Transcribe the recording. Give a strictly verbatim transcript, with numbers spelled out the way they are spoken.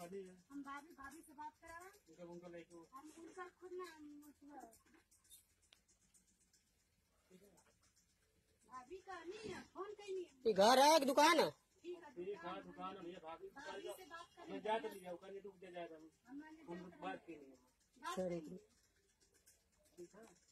भाभी है। हम भाभी भाभी से बात करा रहे हैं। उनका लेके हम उनका खुद ना भाभी का नहीं है, फोन कहीं नहीं है। घर है कि दुकान है? ठीक है ठीक है, दुकान है भैया। भाभी भाभी से बात कर मैं जा तो लिया रुक जाएगा। हमने बात की नहीं बात करेंगे। ठीक है।